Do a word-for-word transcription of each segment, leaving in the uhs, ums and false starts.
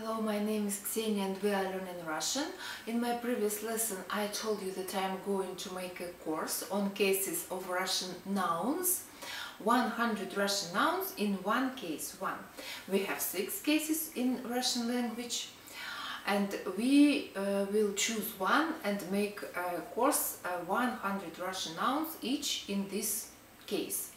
Hello, my name is Ksenia and we are learning Russian. In my previous lesson I told you that I am going to make a course on cases of Russian nouns. one hundred Russian nouns in one case. One. We have six cases in Russian language and we uh, will choose one and make a course uh, one hundred Russian nouns each in this case.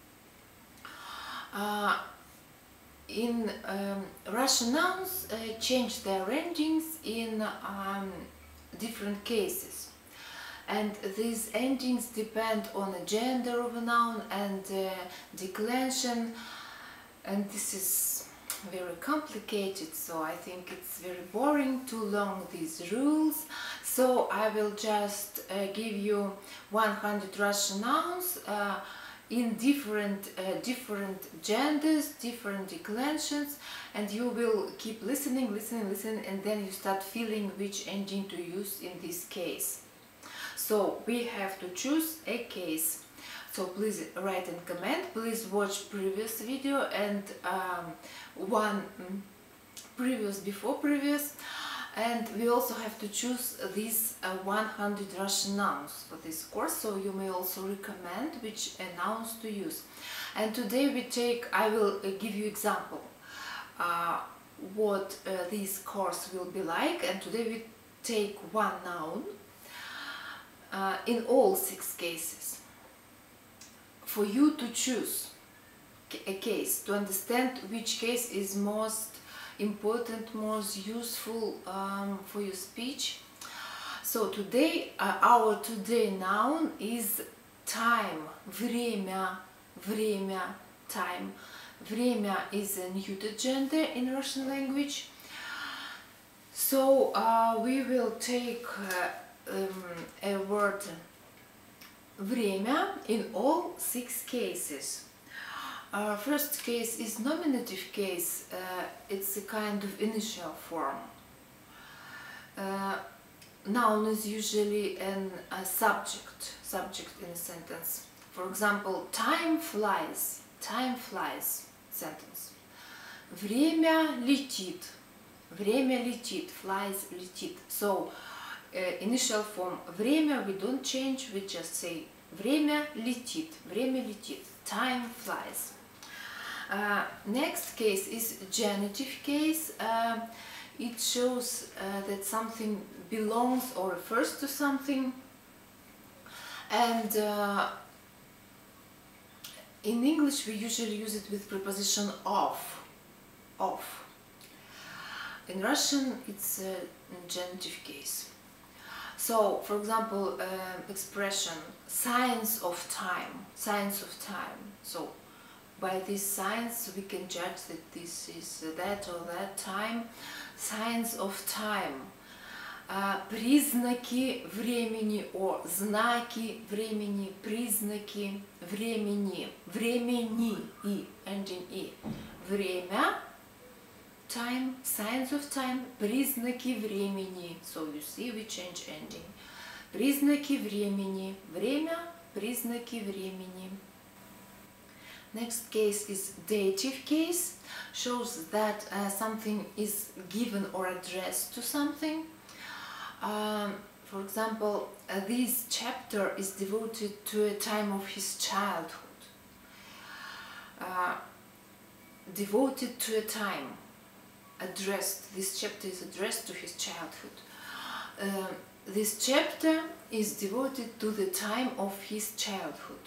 Uh, In um, Russian nouns uh, change their endings in um, different cases, and these endings depend on the gender of a noun and uh, declension, and this is very complicated, so I think it's very boring to learn these rules. So I will just uh, give you one hundred Russian nouns uh, in different uh, different genders, different declensions, and you will keep listening, listening, listening, and then you start feeling which ending to use in this case. So we have to choose a case. So please write and comment, please watch previous video and um, one previous before previous. And we also have to choose these uh, one hundred Russian nouns for this course, so you may also recommend which uh, nouns to use. And today we take, I will uh, give you example uh, what uh, this course will be like, and today we take one noun uh, in all six cases. For you to choose a case, to understand which case is most important, most useful um, for your speech. So today, uh, our today noun is time, время, время, time. Время is a neuter gender in Russian language. So uh, we will take uh, um, a word время in all six cases. Our first case is nominative case. Uh, it's a kind of initial form. Uh, noun is usually an, a subject, subject in a sentence. For example, time flies, time flies, sentence. Время летит, время летит, flies, летит. So, uh, initial form время we don't change, we just say время летит, время летит, time flies. Uh, next case is genitive case. Uh, it shows uh, that something belongs or refers to something, and uh, in English we usually use it with preposition of, of. In Russian it's a genitive case. So, for example, uh, expression signs of time, signs of time. So, by these signs we can judge that this is that or that time. Signs of time. Uh, признаки времени or знаки времени, признаки времени, времени, и, ending и. Время, time, signs of time, признаки времени. So you see we change ending. Признаки времени, время, признаки времени. Next case is dative case, shows that uh, something is given or addressed to something. Um, for example, uh, this chapter is devoted to a time of his childhood. Uh, devoted to a time, addressed, this chapter is addressed to his childhood. Uh, this chapter is devoted to the time of his childhood.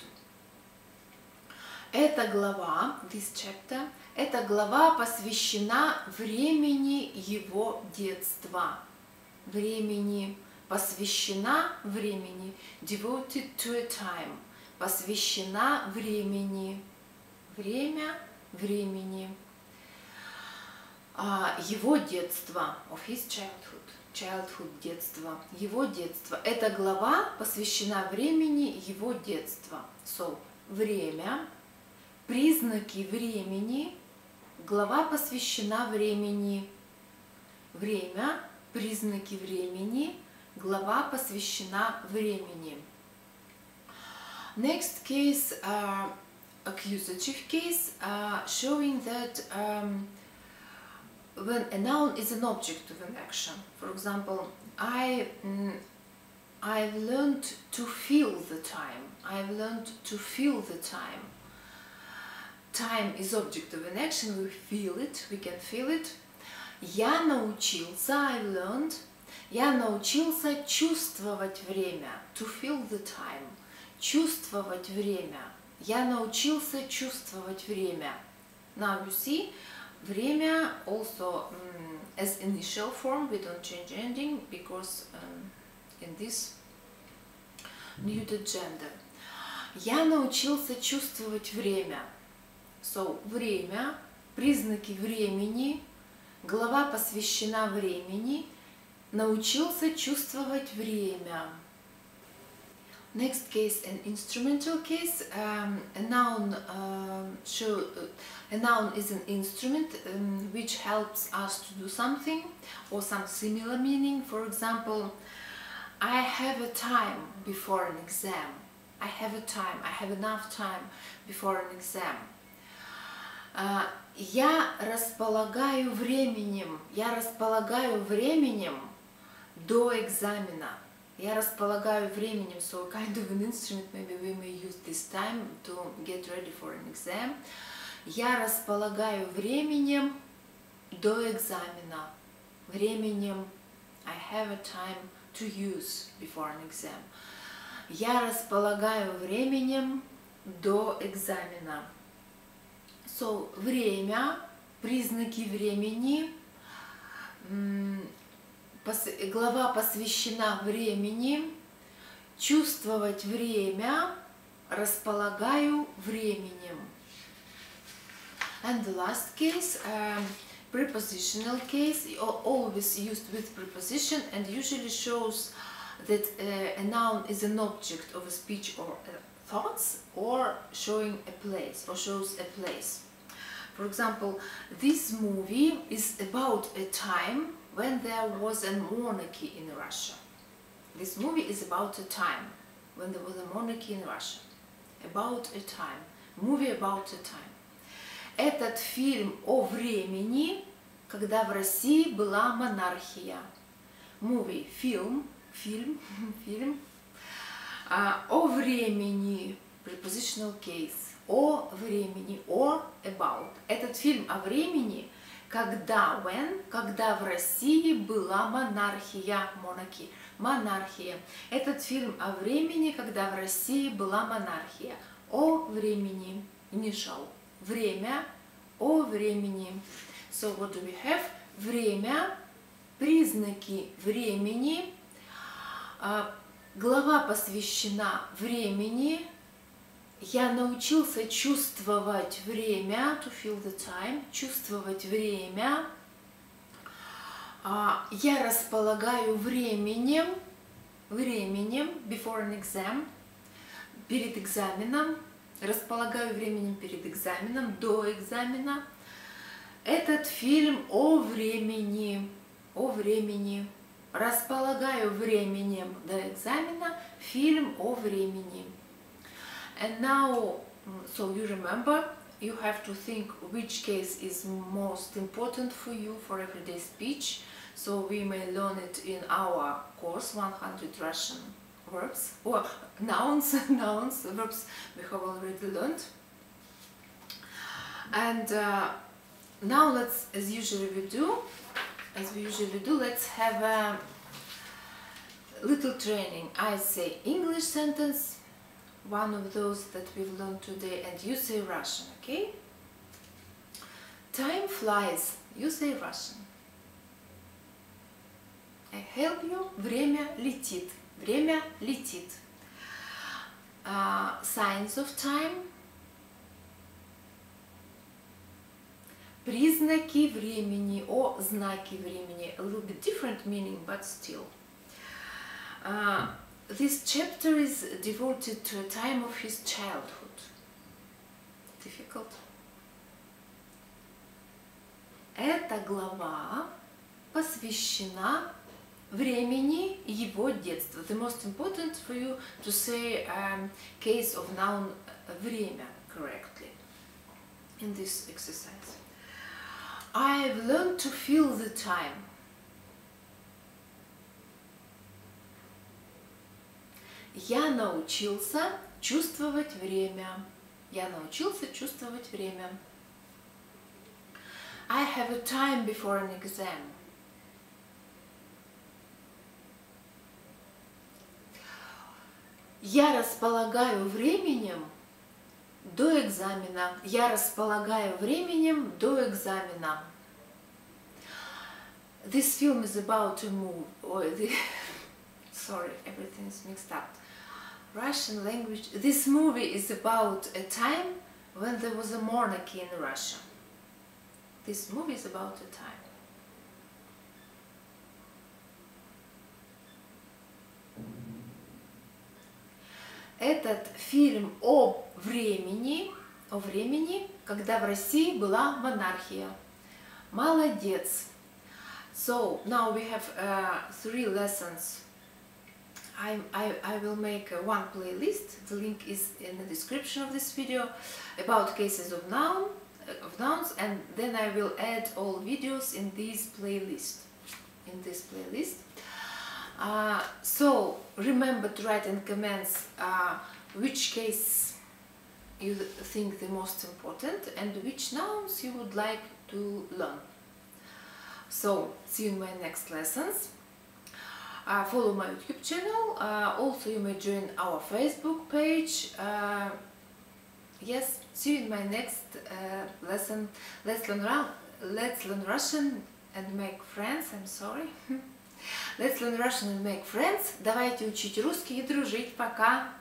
Эта глава, this chapter, эта глава посвящена времени его детства. Времени, посвящена времени, devoted to a time, посвящена времени, время, времени. Uh, его детство, of his childhood, childhood, детство, его детство. Эта глава посвящена времени его детства. So, время. Признаки времени, глава посвящена времени. Время, признаки времени, глава посвящена времени. Next case, uh, accusative case, uh, showing that um, when a noun is an object of an action. For example, I, mm, I've learned to feel the time. I've learned to feel the time. Time is object of an action, we feel it, we can feel it. Я научился, I learned. Я научился чувствовать время, to feel the time. Чувствовать время. Я научился чувствовать время. Now you see, время also um, as initial form, we don't change ending because um, in this neutered gender. Я научился чувствовать время. So, время, признаки времени, глава посвящена времени, научился чувствовать время. Next case, an instrumental case. Um, a noun um, show, uh, a noun is an instrument um, which helps us to do something or some similar meaning. For example, I have a time before an exam. I have a time. I have enough time before an exam. Uh, я располагаю временем. Я располагаю временем до экзамена. Я располагаю временем, so kind of an instrument, maybe we may use this time to get ready for an exam. Я располагаю временем до экзамена. Временем, I have a time to use before an exam. Я располагаю временем до экзамена. So, время, признаки времени, глава посвящена времени, чувствовать время, располагаю временем. And the last case, um, prepositional case, always used with preposition and usually shows that uh, a noun is an object of a speech or uh, thoughts or showing a place or shows a place. For example, this movie is about a time when there was a monarchy in Russia. This movie is about a time when there was a monarchy in Russia. About a time. Movie about a time. Этот фильм о времени, когда в России была монархия. Movie, film, фильм, фильм. Uh, о времени, prepositional case. О времени, о about. Этот фильм о времени, когда, when, когда в России была монархия, monarchy, монархия. Этот фильм о времени, когда в России была монархия. О времени, initial. Время, о времени. So what do we have? Время, признаки времени. Uh, глава посвящена времени. Я научился чувствовать время, to feel the time, чувствовать время. Uh, я располагаю временем, временем, before an exam, перед экзаменом. Располагаю временем перед экзаменом, до экзамена. Этот фильм о времени, о времени. Располагаю временем до экзамена, фильм о времени. And now, so you remember, you have to think which case is most important for you for everyday speech. So we may learn it in our course, one hundred Russian verbs, or nouns, nouns, verbs we have already learned. And uh, now let's, as usually we do, as we usually do, let's have a little training. I say English sentence, one of those that we've learned today, and you say Russian, okay? Time flies, you say Russian. I help you, время летит, время летит. Uh, signs of time, признаки времени, о знаки времени, a little bit different meaning, but still. Uh, this chapter is devoted to a time of his childhood. Difficult. Эта глава посвящена времени его детства. The most important for you to say um, case of noun время correctly in this exercise. I I've learned to feel the time. Я научился чувствовать время. Я научился чувствовать время. I have a time before an exam. Я располагаю временем до экзамена. Я располагаю временем до экзамена. This film is about a move. Or the sorry, everything is mixed up. Russian language. This movie is about a time when there was a monarchy in Russia. This movie is about a time. Этот фильм о времени, о времени, когда в России была монархия. Молодец. So now we have uh, three lessons. I, I, I will make uh, one playlist. The link is in the description of this video about cases of noun, of nouns, and then I will add all videos in this playlist. In this playlist. Uh, so remember to write in comments uh, which case you think the most important and which nouns you would like to learn. So see you in my next lessons. Uh, follow my YouTube channel. Uh, also you may join our Facebook page. Uh, yes, see you in my next uh, lesson. Let's learn, let's learn Russian and make friends. I'm sorry. Let's learn Russian and make friends. Давайте учить русский и дружить. Пока!